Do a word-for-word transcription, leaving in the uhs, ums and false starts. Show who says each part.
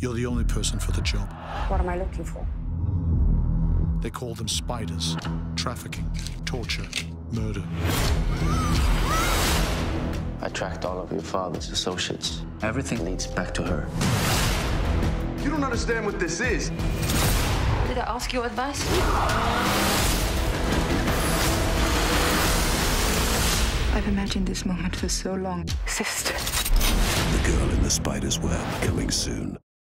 Speaker 1: You're the only person for the job.
Speaker 2: What am I looking for?
Speaker 1: They call them spiders. Trafficking, torture, murder.
Speaker 3: I tracked all of your father's associates. Everything leads back to her.
Speaker 4: You don't understand what this is.
Speaker 5: Did I ask your advice?
Speaker 6: I've imagined this moment for so long. Sister.
Speaker 7: The Girl in the Spider's Web, coming soon.